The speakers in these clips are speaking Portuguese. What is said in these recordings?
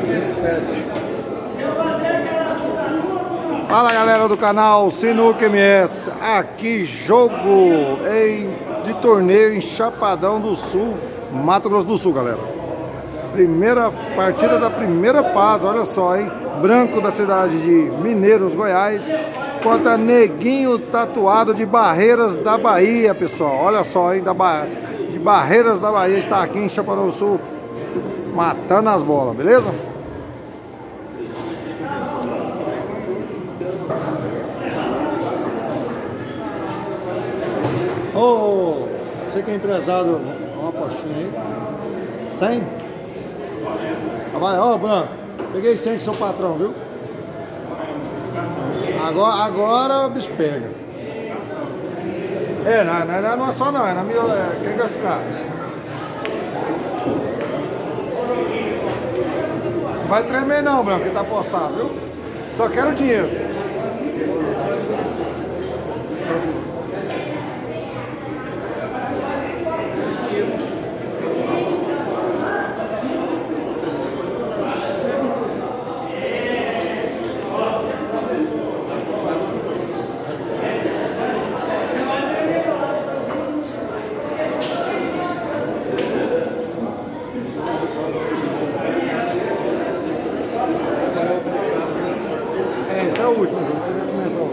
27. Fala galera do canal Sinuca MS, aqui jogo de torneio em Chapadão do Sul, Mato Grosso do Sul, galera. Primeira partida da primeira fase, olha só, hein? Branco da cidade de Mineiros, Goiás, contra Neguinho Tatuado de Barreiras da Bahia, pessoal. Olha só, hein? De Barreiras da Bahia, está aqui em Chapadão do Sul, matando as bolas, beleza? Ô, você que é empresário, uma apostinha aí. 100? Ó, Branco, peguei 100 com seu patrão, viu? Agora o bicho pega. Não é só não, é na minha. Quem vai ficar? Não vai tremer não, Branco, que tá apostado, viu? Só quero dinheiro. Esse é o último, começou.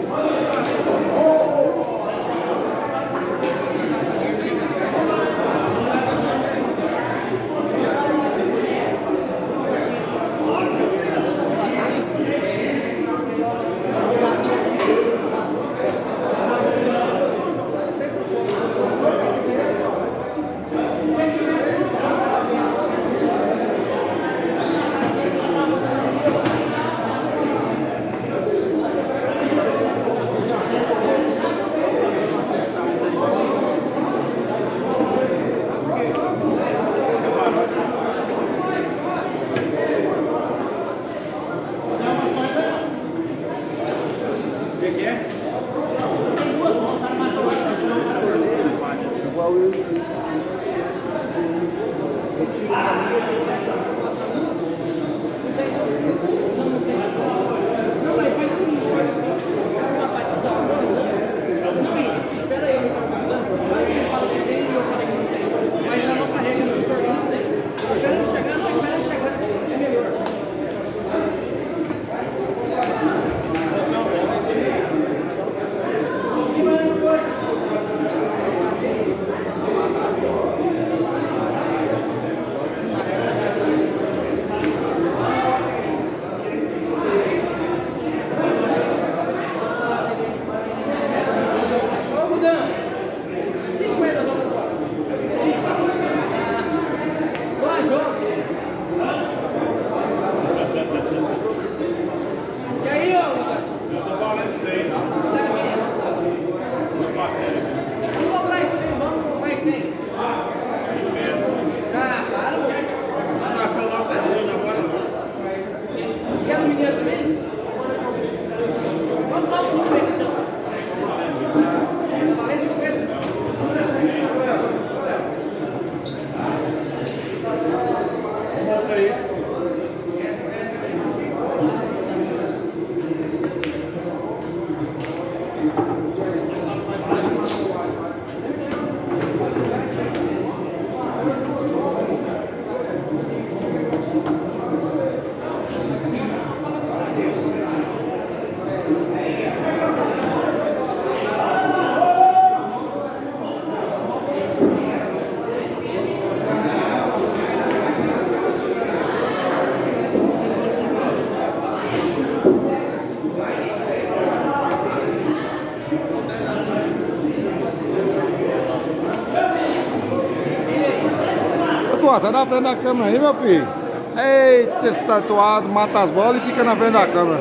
Sai da frente da câmera aí, meu filho. Eita, esse tatuado mata as bolas e fica na frente da câmera.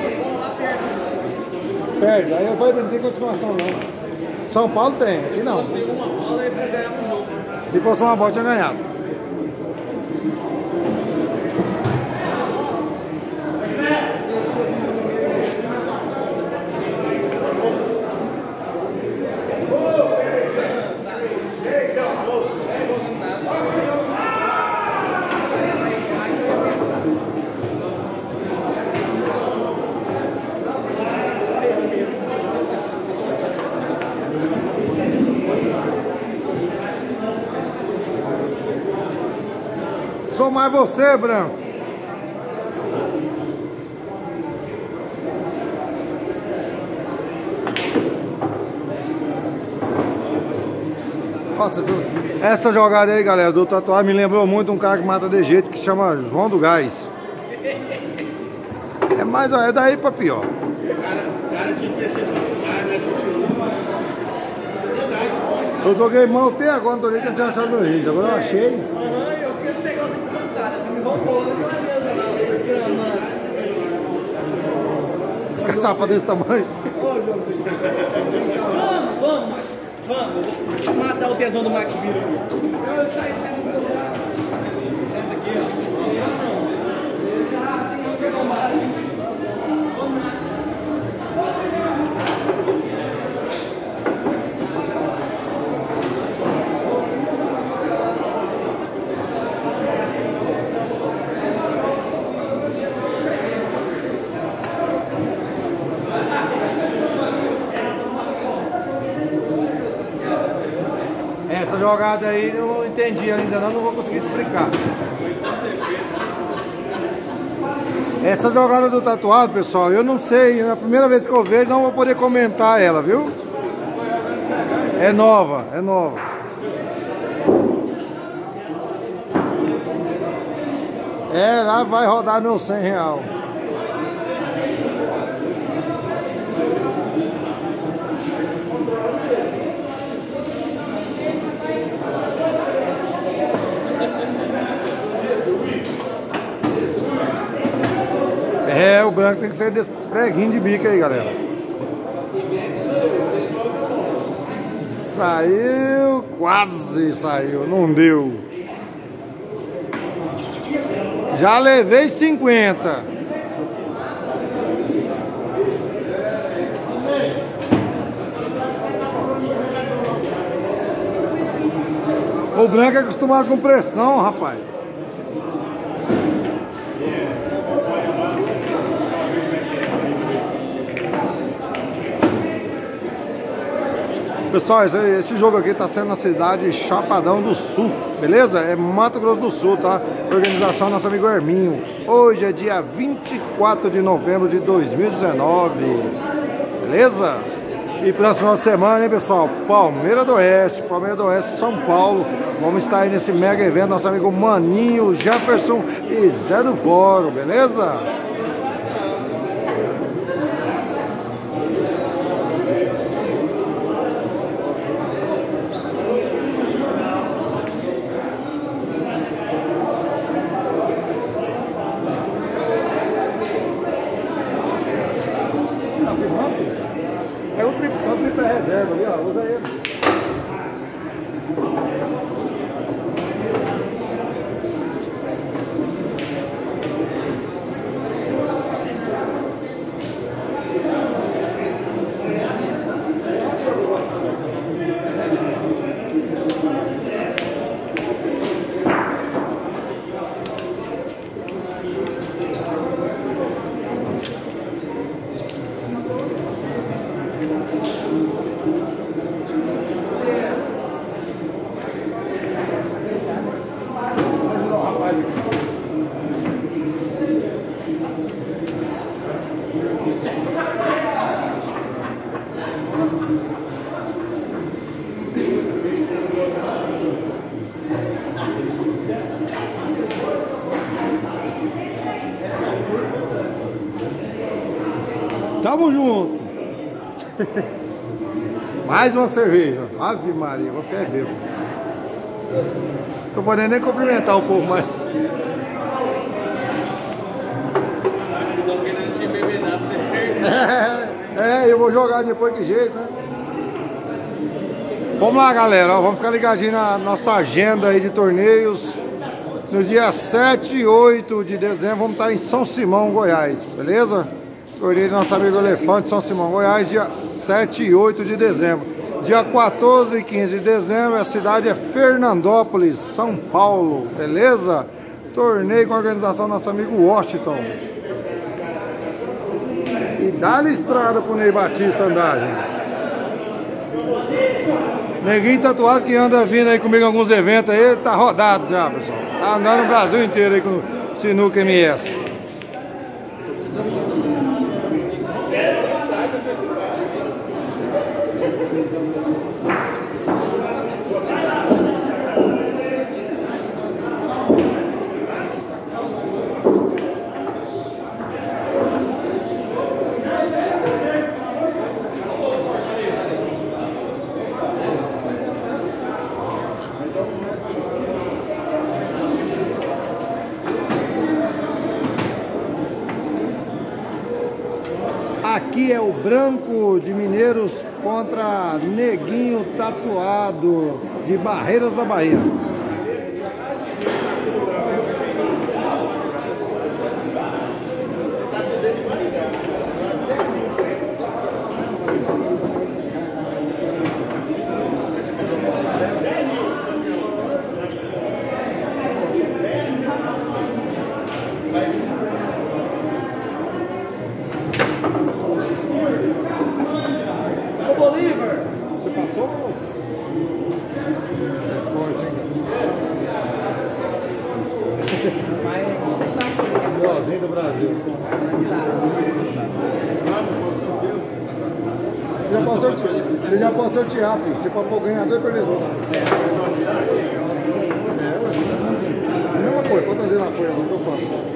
Perde, aí eu vou não tem continuação não. São Paulo tem, aqui não. Se fosse uma bola, tinha ganhado. sou mais você, branco. Nossa, essa jogada aí, galera, do tatuado me lembrou muito um cara que mata de jeito, que chama João do Gás. É mais, é daí pra pior. Eu joguei mão até agora, não tô nem que eu tinha achado meu vídeo, agora eu achei. Eu quero pegar você com cara, você me roubou, não é mesmo, não. Esse cara safado desse tamanho. Vamos, Max. Vamos, eu vou matar o tesão do Max Biro. Eu saí do meu lugar. Senta aqui, ó. Vamos lá. Essa jogada aí eu não entendi ainda não vou conseguir explicar. Essa jogada do tatuado, pessoal, eu não sei, é a primeira vez que eu vejo, não vou poder comentar ela, viu? É nova, é nova. É, lá vai rodar meu R$100. É, o branco tem que ser desse preguinho de bico aí, galera. Saiu, quase saiu, não deu. Já levei 50. O branco é acostumado com pressão, rapaz. Pessoal, esse jogo aqui está sendo na cidade de Chapadão do Sul, beleza? É Mato Grosso do Sul, tá? Organização nosso amigo Herminho. Hoje é dia 24 de novembro de 2019, beleza? E para final de semana, hein, pessoal? Palmeiras do Oeste, São Paulo. Vamos estar aí nesse mega evento, nosso amigo Maninho, Jefferson e Zé do Fórum, beleza? É o tripé reserva ali, ó, usa ele. Tamo junto. Mais uma cerveja. Ave Maria, vou ficar bêbado. Tô podendo nem cumprimentar o povo mais. Eu vou jogar depois que jeito, né? Vamos lá, galera, ó, vamos ficar ligadinho na nossa agenda aí de torneios. No dia 7 e 8 de dezembro vamos estar em São Simão, Goiás, beleza? Torneio do nosso amigo Elefante, São Simão, Goiás, dia 7 e 8 de dezembro. Dia 14 e 15 de dezembro, a cidade é Fernandópolis, São Paulo, beleza? Torneio com a organização do nosso amigo Washington. E dá-lhe estrada pro Ney Batista andar, gente. Neguinho tatuado que anda vindo aí comigo em alguns eventos aí, tá rodado já, pessoal. Tá andando no Brasil inteiro aí com o Sinuca MS. Aqui é o Branco de Mineiros contra Neguinho Tatuado de Barreiras da Bahia. Você passou? É forte, hein? Melhorzinho do Brasil. Você já pode sortear, filho. Você pode pôr ganhador e perdedor. É a mesma coisa, pode trazer na folha, não tô falando.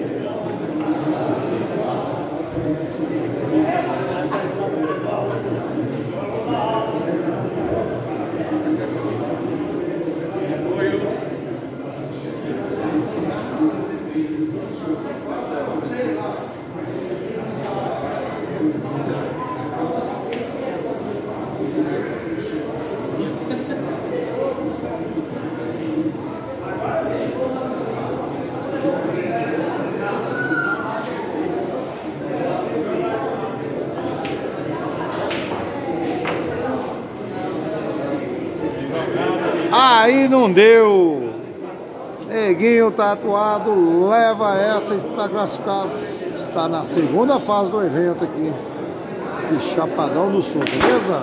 Aí não deu. Neguinho Tatuado leva essa e está classificado. Está na segunda fase do evento aqui de Chapadão do Sul, beleza?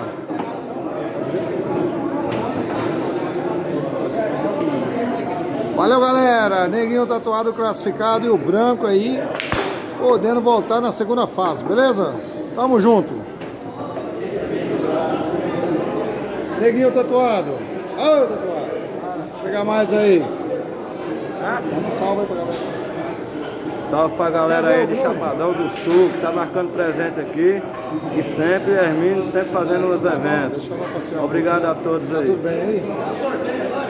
Valeu, galera. Neguinho Tatuado classificado e o Branco aí podendo voltar na segunda fase, beleza? Tamo junto. Neguinho Tatuado. Ô, Tatuado. Chega mais aí. Dá um salve aí pra galera. Salve pra galera aí de Chapadão do Sul, que tá marcando presente aqui. E sempre, Hermínio, sempre fazendo os eventos. Obrigado a todos aí. Tá tudo bem aí?